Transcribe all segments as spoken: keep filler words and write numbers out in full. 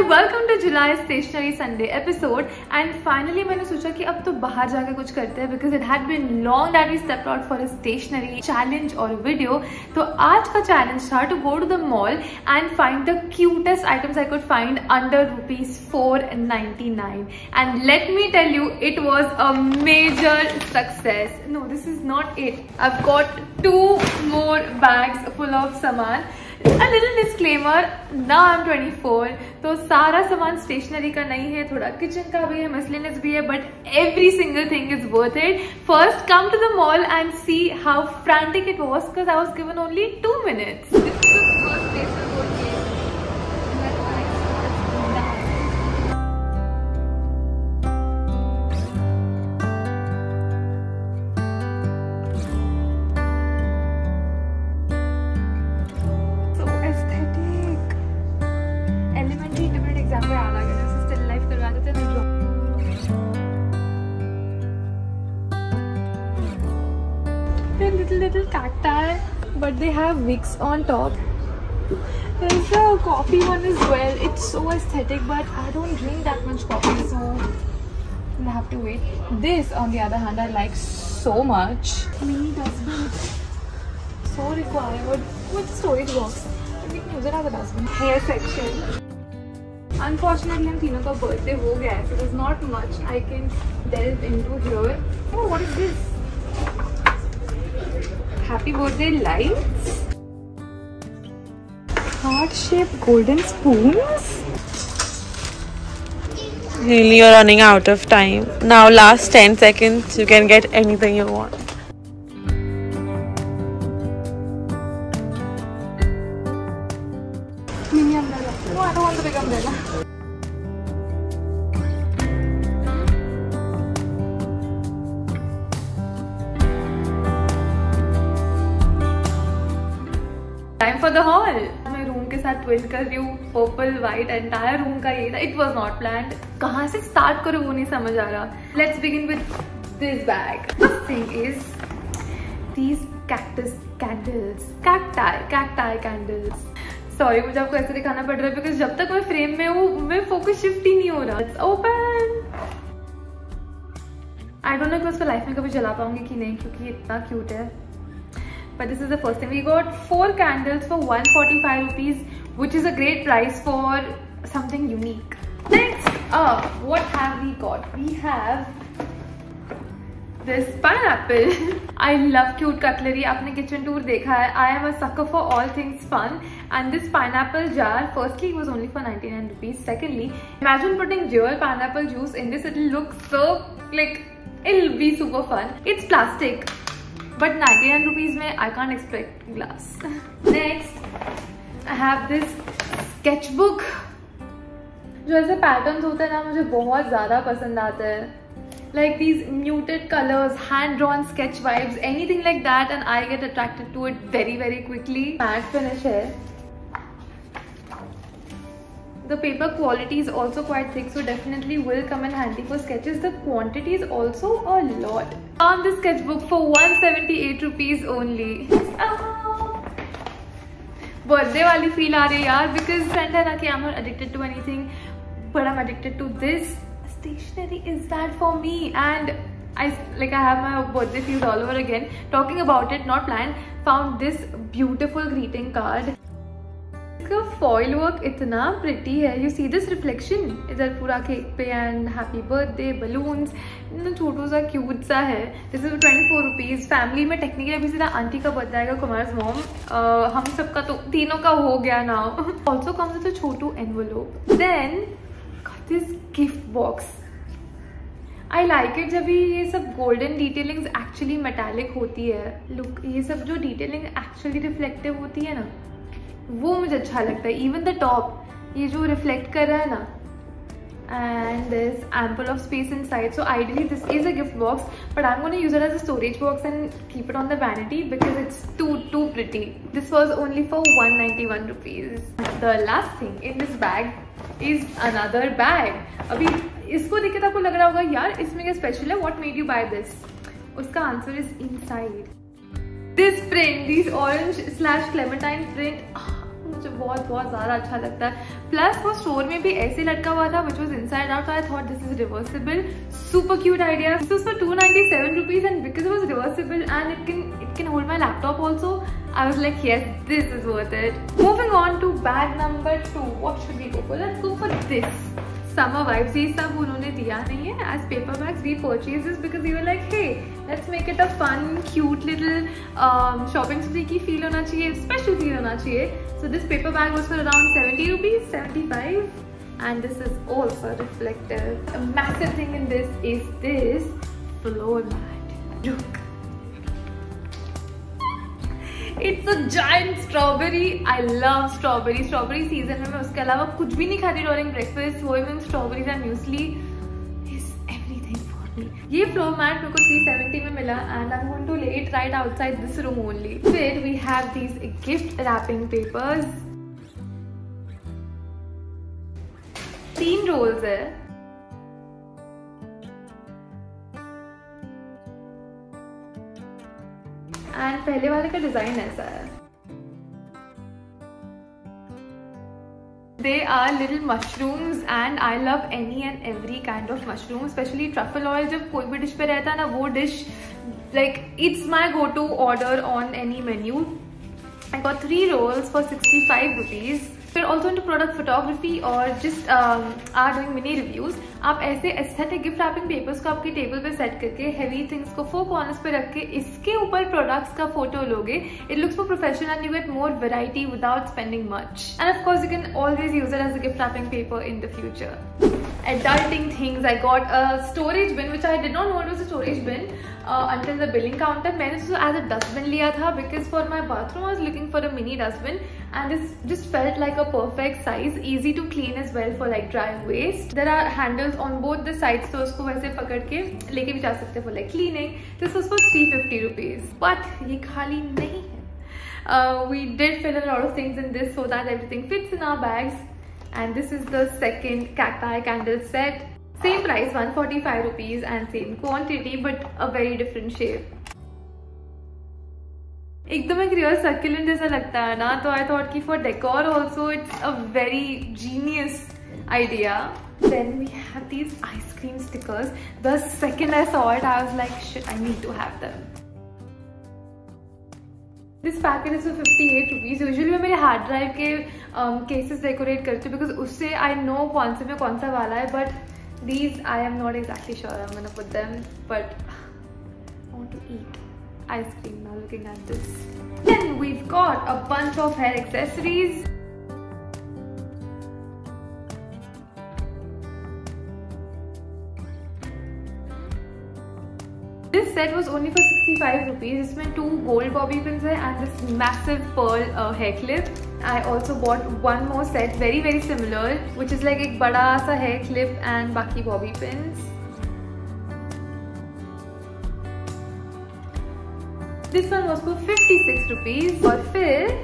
Welcome to July stationery Sunday episode and finally मैंने सोचा कि अब तो बाहर जाकर कुछ करते हैं because it had been long that we stepped out for a stationery challenge और वीडियो। तो आज का चैलेंज था to go to the mall and find the cutest items I could find under rupees four ninety nine and let me tell you it was a major success. No this is not it, I have got two more bags full of सामान। A little disclaimer, now I'm twenty-four, तो सारा सामान stationery का नहीं है, थोड़ा kitchen का भी है, miscellaneous भी है, but every single thing is worth it. First, come to the mall and see how frantic it was because I was given only two minutes. This is the first place to go to. Little little cacti, but they have wicks on top. There's a coffee one as well. It's so aesthetic, but I don't drink that much coffee, so I'll have to wait. This, on the other hand, I like so much. Mini dustbin, so required. With storage box, we can use it as a dustbin. Hair section. Unfortunately, हम तीनों का birthday हो गया है, so there's not much I can delve into here. Oh, what is this? Happy birthday lights, heart-shaped golden spoons. Really, you're running out of time. Now, last ten seconds, you can get anything you want. Mini umbrella. No, I don't want the big umbrella. Time for the haul. मैं room के साथ twin कर रही हूँ, purple white entire room का ये था। It was not planned. कहाँ से स्टार्ट करूँ वो नहीं समझ आ रहा। Let's begin with this bag. First thing is these cactus candles, cacti cacti candles. Sorry मुझे आपको ऐसे दिखाना पड़ रहा है बिकॉज जब तक मैं फ्रेम में हूँ मैं फोकस शिफ्ट ही नहीं हो रहा। It's open. I don't know कि मैं उसको लाइफ में कभी जला पाऊंगी कि नहीं क्योंकि इतना क्यूट है। But this is the first thing. We got four candles for one forty-five rupees, which is a great price for something unique. Next up, what have we got? We have this pineapple. I love cute cutlery. आपने kitchen tour देखा है. I am a sucker for all things fun. And this pineapple jar, firstly, it was only for ninety-nine rupees. Secondly, imagine putting real pineapple juice in this. It'll look so like it'll be super fun. It's plastic. But ninety-nine rupees में I can't expect glass. Next, I have this sketchbook. जो ऐसे patterns होते हैं ना मुझे बहुत ज़्यादा पसंद आते हैं. Like these muted colors, hand-drawn sketch vibes, anything like that, and I get attracted to it very very quickly. Matte finish है. The paper quality is also quite thick, so definitely will come in handy for sketches. The quantity is also a lot. Found this sketchbook for one seventy-eight rupees only. Birthday वाली feel आ रही है यार because friend है ना कि I'm not addicted to anything, but I'm addicted to this. Stationery is that for me, and I like I have my birthday feels all over again. Talking about it, not planned. Found this beautiful greeting card. इसका foil work इतना pretty है. You see this reflection इधर पूरा cake पे and happy birthday balloons इतना छोटू सा cute सा है. This is twenty four rupees. Family में टेक्निकली अभी सीधा आंटी का बर्थडे आएगा, कुमार्स मॉम, हम सबका तो तीनों का हो गया now. Also comes with a छोटू envelope. Then this gift box. I like it जब ये सब गोल्डन डिटेलिंग्स एक्चुअली मेटालिक होती है. लुक ये सब जो डिटेलिंग एक्चुअली रिफ्लेक्टिव होती है ना वो मुझे अच्छा लगता है. इवन द टॉप ये जो रिफ्लेक्ट कर रहा है ना and there's ample of space inside, so ideally this is a gift box, but I'm going to use it as a storage box and keep it on the vanity because it's too too pretty. This was only for one ninety-one rupees. The last thing in this bag is another bag. अभी इसको देख के आपको लग रहा होगा यार इसमें क्या स्पेशल है, what made you buy this? उसका answer is inside. This print, this orange slash clementine print, मुझे बहुत बहुत ज़्यादा अच्छा लगता है. प्लस वो स्टोर में भी ऐसे लटका हुआ था which was inside out, so I thought this is reversible. Super cute idea. This was for two ninety-seven rupees, and because it was reversible and it can it can hold my laptop also, I was like, yes, this is worth it. Moving on to bag number two. What should we go for? Let's go for this. Summer vibes. ये सब उन्होंने दिया नहीं है as paper bags. We purchased this because we were like, hey, let's make it a fun, cute little um, shopping spree की feel होना चाहिए, special feel होना चाहिए. So this paper bag was for around seventy rupees, seventy-five, and this is also reflective. A massive thing in this is this floor mat. Look. It's a giant strawberry. I love strawberry. Strawberry season में मैं उसके अलावा कुछ भी नहीं खाती during breakfast. वो में strawberries and muesli is everything for me. ये floor mat मेरे को three seventy में मिला and I'm going to lay it right outside this room only. Then we have these gift wrapping papers. तीन rolls है. And पहले वाले का डिजाइन ऐसा है. They are little mushrooms and I love any and every kind of mushroom, especially truffle oil. जब कोई भी डिश पे रहता है ना वो dish like it's my go-to order on any menu. I got three rolls for sixty-five rupees. We're also into product photography or just um, are doing mini reviews. आप ऐसे aesthetic gift wrapping papers को आपके table पे set करके heavy things को four corners पे रख के इसके ऊपर products का फोटो लोगे. It looks more professional and you get more variety without spending much. And of course you can always use it as a gift wrapping paper in the future. Adulting things. I got a storage bin which I did not know it was a storage bin uh, until the billing counter. मैंने इसको as a dustbin लिया था because for my bathroom I was looking for a mini dustbin and this just felt like a perfect size, easy to clean as well for like drying waste. There are handles on both the sides तो उसको वैसे पकड़ के लेके भी जा सकते हैं for like cleaning. This was for three fifty rupees. But ये खाली नहीं है. Uh, we did fill a lot of things in this so that everything fits in our bags. And this is the second cacti candle set. Same price, one forty-five rupees and same quantity but a very different shape. एकदम एक real succulent जैसा लगता है ना, तो I thought कि for decor also it's a very genius idea. Then we have these ice cream stickers. The second I saw it, I was like, shit, I need to have them. This packet is for fifty-eight rupees. Usually मैं मेरे hard drive के cases um, decorate करती हूँ because उससे I know कौन से में कौन सा वाला है. But these I am not exactly sure I'm gonna put them. But I want to eat ice cream now looking at this. Then we've got a bunch of hair accessories. This set was only for sixty-five rupees. इसमें two gold bobby pins है and this massive pearl uh, hair clip. I also bought one more set very very similar, which is like एक बड़ा सा hair clip and बाकी bobby pins. This one was for fifty-six rupees. और फिर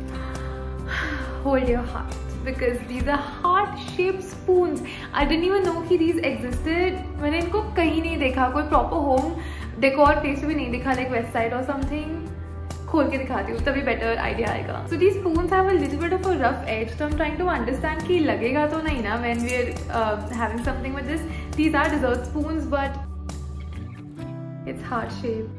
hold your heart because these are heart-shaped spoons. I didn't even know कि these existed. मैंने इनको कहीं नहीं देखा, कोई proper home decor place भी नहीं दिखा, like west side or something. खोल के दिखाती हूँ तभी better idea आएगा. So these spoons have a little bit of a rough edge, so I'm trying to understand कि लगेगा तो नहीं ना when we're uh, having something with this. These are dessert spoons, but it's heart-shaped.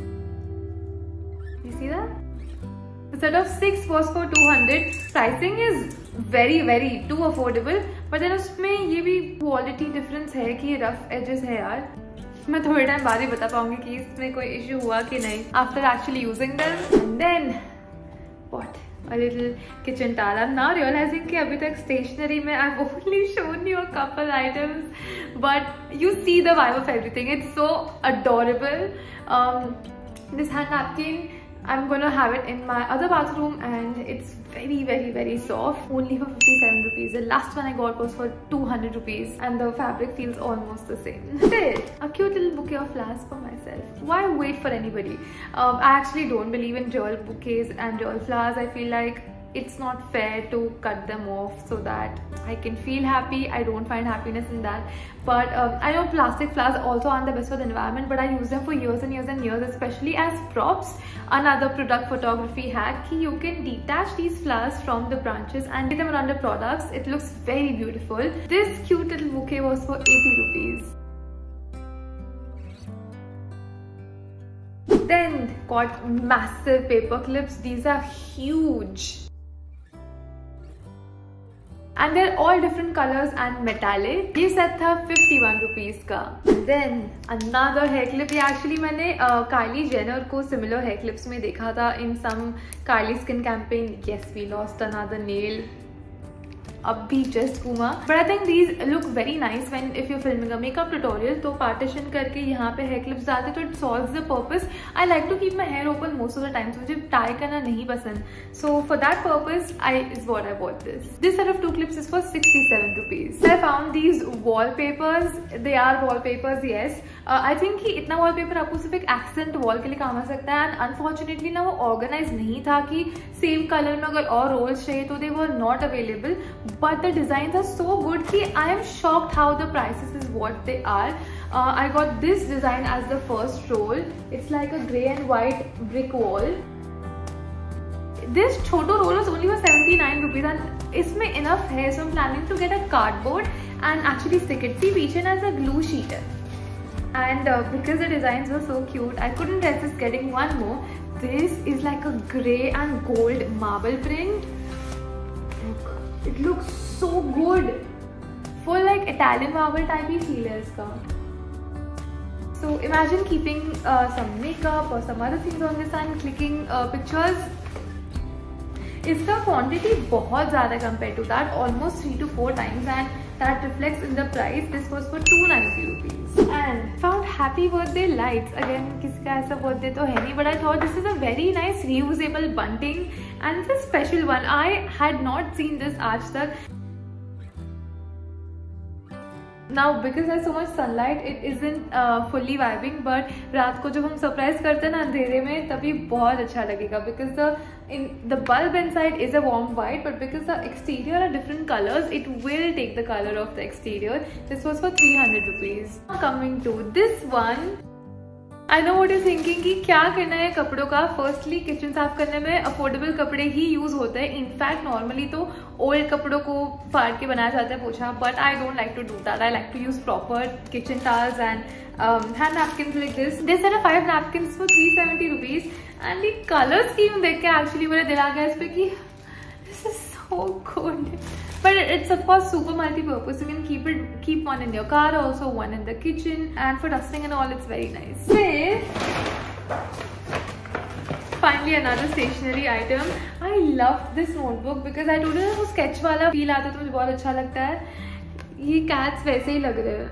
You see that? The set of six was for two hundred. Pricing is very very too affordable. But then उसमें ये भी quality difference है कि rough edges है यार. मैं थोड़े time बाद ही बता पाऊंगी कि इसमें कोई issue हुआ कि नहीं. After actually using them, and then what? A little kitchen towel. I'm now realizing कि अभी तक stationery में I've only shown you a couple items, but you see the vibe of everything. It's so adorable. Um, this hand napkin, I'm gonna have it in my other bathroom and it's very very very soft. Only for fifty-seven rupees. The last one I got was for two hundred rupees and the fabric feels almost the same. Then a cute little bouquet of flowers for myself. Why wait for anybody? Um, I actually don't believe in real bouquets and real flowers. I feel like it's not fair to cut them off so that I can feel happy. I don't find happiness in that. But um, I know plastic flowers also aren't the best for the environment, but I use them for years and years and years, especially as props. Another product photography hack, you can detach these flowers from the branches and get them around the products. It looks very beautiful. This cute little bouquet was for eighty rupees. Then got massive paper clips. These are huge. And they're all different colors and metallic. ये set था fifty-one rupees का. Then another hair clip. ये actually मैंने Kylie Jenner को similar hair clips में देखा था in some Kylie skin campaign. Yes, we lost another nail. अब भी जस्ट घूमा. But I think these look very nice when if you filming a makeup tutorial. तो partition करके यहाँ पे हेयर क्लिप्स डालते तो it solves the purpose. I like to keep my hair open most of the times. मुझे tie करना नहीं पसंद. So for that purpose I is what I bought this. This set of two clips is for sixty-seven rupees. I found these wallpapers. They are wallpapers, yes. I think कि इतना wallpaper आपको सिर्फ एक accent wall के लिए काम आ सकता है. एंड अनफॉर्चुनेटली ना वो ऑर्गेनाइज नहीं था कि सेम कलर में अगर और रोल्स चाहिए तो they were not available. But the designs are so good कि I am shocked how the prices is what they are. Uh, I got this design as the first roll. It's like a grey and white brick wall. This छोटो roll was only for seventy-nine rupees and इसमें enough है. So I'm planning to get a cardboard and actually stick it. See, पीछे ना ऐसा glue sheet है. And uh, because the designs were so cute, I couldn't resist getting one more. This is like a grey and gold marble print. It looks so good. Full like Italian marble type he feel है इसका. So imagine keeping uh, some makeup or some other things on this and clicking uh, pictures. इसका quantity बहुत ज़्यादा compared to that, almost three to four times, and that reflects in the price. This was for two ninety rupees. And found happy birthday lights. Again, किसी का ऐसा birthday तो है नहीं, but I thought this is a very nice reusable bunting and it's a special one. I had not seen this आज तक. Now because there's so much sunlight, it isn't uh, fully vibing, but रात को जब हम surprise करते हैं ना अंधेरे में तभी बहुत अच्छा लगेगा. Because the in the bulb inside is a warm white, but because the exterior are different colors, it will take the color of the exterior. This was for three hundred rupees. Coming to this one. I know what you're thinking कि क्या करना है कपड़ों का. Firstly kitchen साफ करने में affordable कपड़े ही यूज होते हैं. इनफैक्ट नॉर्मली तो ओल्ड कपड़ों को फाड़ के बनाया जाता है पोछा, but I don't like to do that. I like to use proper kitchen towels and hand napkins like this. This set of five napkins for three seventy rupees. And ये कलर स्कीम देख के actually मेरा दिल आ गया इस पे कि this is so good. But it's of course super multi-purpose. You can keep it, keep one in your car, also one in the kitchen, and for dusting and all, it's very nice. Then, finally another stationery item. I loved this notebook because I told you वो sketch वाला feel आता है तो मुझे बहुत अच्छा लगता है. ये cats वैसे ही लग रहे हैं.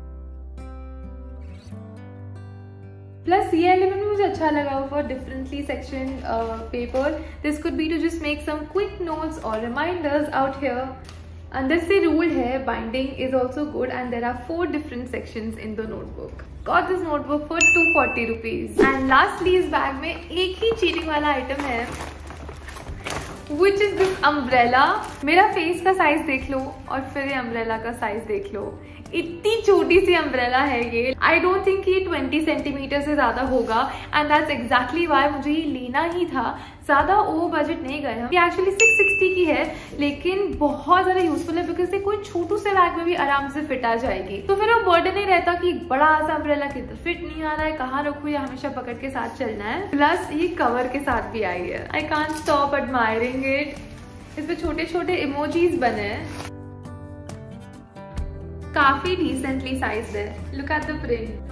Plus ये element भी मुझे अच्छा लगा for differently sectioned uh, paper. This could be to just make some quick notes or reminders out here. अंदर से ruled है. Binding is also good and there are four different sections in the notebook. Got this notebook for two forty rupees. And lastly इस bag में एक ही cheating वाला item है, which is this umbrella. मेरा face का size देख लो और फिर ये umbrella का size देख लो. इतनी छोटी सी अम्ब्रेला है ये. आई डोंट थिंक ये ट्वेंटी सेंटीमीटर से ज्यादा होगा एंड दैट्स एग्जैक्टली वाई मुझे ये लेना ही था. ज्यादा ओवर बजट नहीं गए हम. ये एक्चुअली सिक्स सिक्सटी की है लेकिन बहुत ज्यादा यूजफुल है बिकॉज ये कोई छोटू से बैग में भी आराम से फिट आ जाएगी. तो फिर वो बर्डन नहीं रहता कि बड़ा सा अम्ब्रेला किधर फिट नहीं आ रहा है, कहाँ रखूँ, या हमेशा पकड़ के साथ चलना है. प्लस ये कवर के साथ भी आई है. I can't stop admiring it. इस पे छोटे छोटे इमोजीज बने हैं. काफी डिसेंटली साइज्ड है. Look at the print.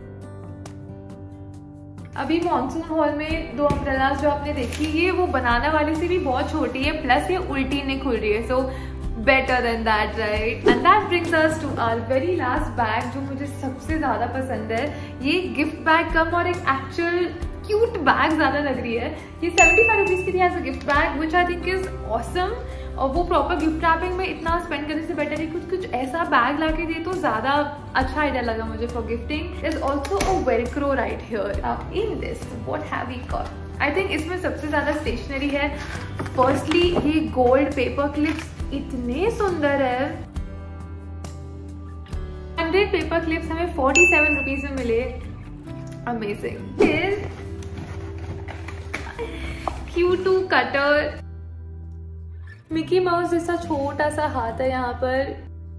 अभी मॉनसून हॉल में दो अम्ब्रेलास जो आपने देखी, ये वो बनाने वाली से भी बहुत छोटी है, प्लस ये उल्टी नहीं खुल रही है. So better than that, right? And that brings us to our very last bag जो मुझे सबसे ज्यादा पसंद है. ये गिफ्ट बैग कम और एक एक्चुअल क्यूट बैग ज्यादा लग रही है. ये सेवेंटी फाइव रुपीज की थी as a gift bag, which I think is awesome. और वो प्रॉपर गिफ्ट रैपिंग में इतना स्पेंड करने से बेटर है कुछ कुछ ऐसा बैग ला के दे तो ज्यादा अच्छा आइडिया लगा मुझे for gifting. Is also a velcro right here. In this what have we got? I think इसमें सबसे ज़्यादा स्टेशनरी है। फर्स्टली ये गोल्ड पेपर क्लिप्स इतने सुंदर है। हंड्रेड पेपर क्लिप्स हमें फोर्टी सेवन रुपीज में मिले। अमेजिंग। फिर cute cutter, Mickey Mouse जैसा छोटा सा हाथ है यहाँ पर।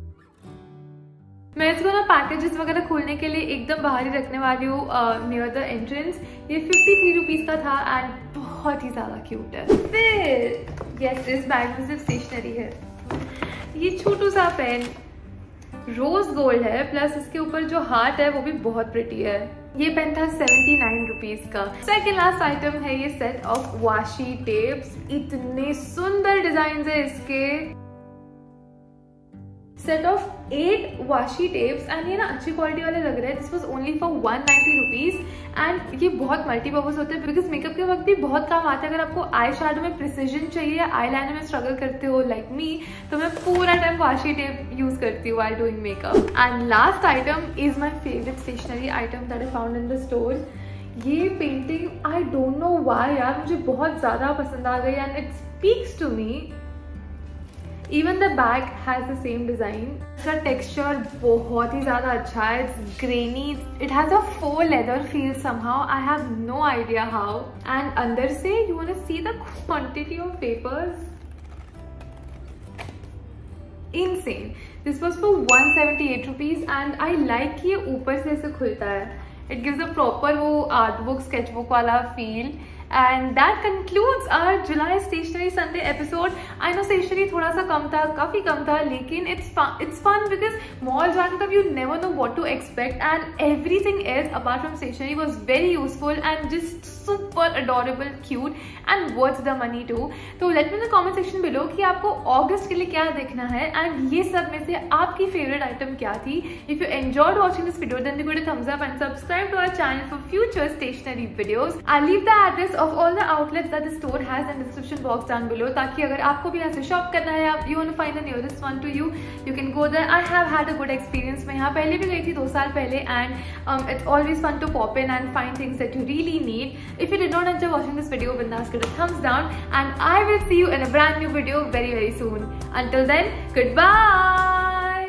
मैं इसको ना पैकेजेस वगैरह खोलने के लिए एकदम बाहर ही रखने वाली हूँ नियर द एंट्रेंस। ये फिफ्टी थ्री रुपीज का था एंड बहुत ही ज्यादा क्यूट है। फिर यस, इस बैग में सिर्फ स्टेशनरी है। ये छोटू सा पेन रोज गोल्ड है, प्लस इसके ऊपर जो हार्ट है वो भी बहुत प्रिटी है। ये पेन था सेवेंटी नाइन रुपीज का। सेकेंड लास्ट आइटम है ये सेट ऑफ वाशी टेप्स। इतने सुंदर डिजाइन है इसके। Set of eight washi tapes and ये ना अच्छी क्वालिटी वाले लग रहे हैं। This was only for one ninety rupees and ये बहुत मल्टीपर्पज होते हैं बिकॉज मेकअप के वक्त भी बहुत काम आते हैं। अगर आपको आई शैडो में प्रिसीजन चाहिए या आई लाइनर में स्ट्रगल करते हो लाइक मी, तो मैं पूरा टाइम वाशी टेप यूज करती हूँ while doing makeup. And last item is my favourite stationery item that I found in the store. ये painting I don't know why यार मुझे बहुत ज्यादा पसंद आ गई and it speaks to me. Even the bag has the same design. इसका texture बहुत ही ज़्यादा अच्छा है. It's grainy. It has a faux leather feel somehow. I have no idea how. And अंदर से you wanna see the quantity of papers. Insane. This was for one seventy-eight rupees and I like कि ये ऊपर से ऐसे खुलता है. It gives a proper वो art book, sketchbook वाला feel. And that concludes our July Stationery Sunday episode. I know stationery थोड़ा सा कम था, काफी कम था, लेकिन it's fun. It's fun because mall जाने तक you never know what to expect, and everything else apart from stationery was very useful and just super adorable, cute, and worth the money too. तो let me know in the comment section below कि आपको August के लिए क्या देखना है, and ये सब में से आपकी favorite item क्या थी. If you enjoyed watching this video, then give it a thumbs up and subscribe to our channel for future stationery videos. I'll leave the address of all the outlets that the store has in the description box down below, ताकि अगर आपको भी यहाँ से shop करना है, you want to find the nearest one to you, you can go there. I have had a good experience. मैं यहाँ पहले भी गई थी दो साल पहले, and um, it's always fun to pop in and find things that you really need. If you did not enjoy watching this video, bindas give it a thumbs down, and I will see you in a brand new video very very soon. Until then, goodbye.